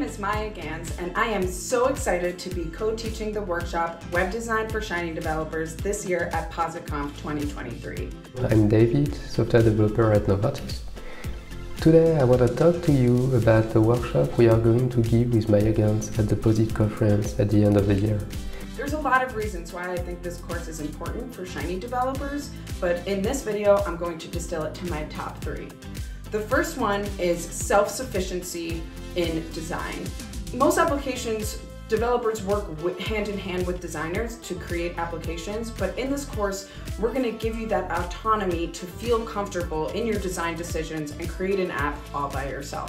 is Maya Gans, and I am so excited to be co-teaching the workshop Web Design for Shiny Developers this year at Posit conf 2023. I'm David, software developer at Novartis. Today I want to talk to you about the workshop we are going to give with Maya Gans at the Posit conference at the end of the year. There's a lot of reasons why I think this course is important for Shiny developers, but in this video I'm going to distill it to my top 3. The first one is self-sufficiency in design. Most applications, developers work hand in hand with designers to create applications, but in this course, we're going to give you that autonomy to feel comfortable in your design decisions and create an app all by yourself.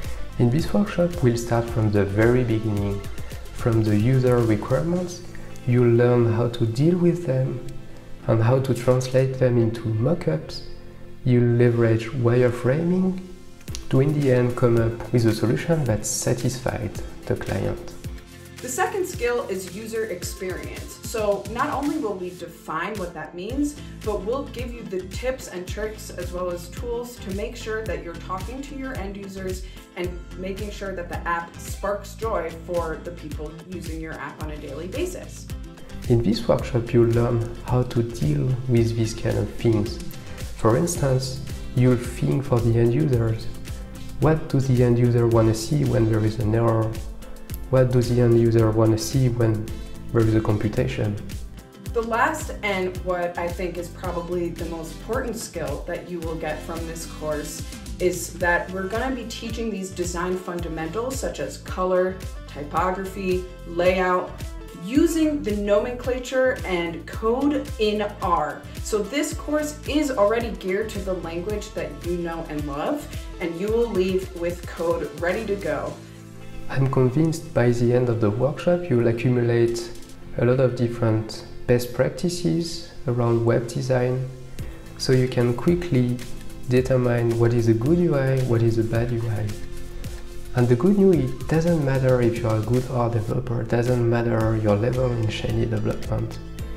In this workshop, we'll start from the very beginning, from the user requirements. You'll learn how to deal with them and how to translate them into mockups. You'll leverage wireframing to in the end come up with a solution that satisfies the client. The second skill is user experience. So not only will we define what that means, but we'll give you the tips and tricks as well as tools to make sure that you're talking to your end users and making sure that the app sparks joy for the people using your app on a daily basis. In this workshop, you'll learn how to deal with these kind of things. For instance, you'll think for the end users. What does the end user want to see when there is an error? What does the end user want to see when there is a computation? The last and what I think is probably the most important skill that you will get from this course is that we're going to be teaching these design fundamentals such as color, typography, layout, using the nomenclature and code in R. So this course is already geared to the language that you know and love, and you will leave with code ready to go. I'm convinced by the end of the workshop you'll accumulate a lot of different best practices around web design, so you can quickly determine what is a good UI, what is a bad UI. And the good news, it doesn't matter if you are a good R developer, it doesn't matter your level in Shiny development.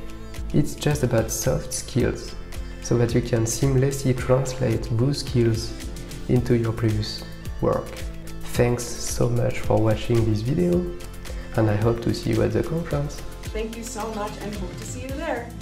It's just about soft skills, so that you can seamlessly translate those skills into your previous work. Thanks so much for watching this video, and I hope to see you at the conference. Thank you so much and hope to see you there.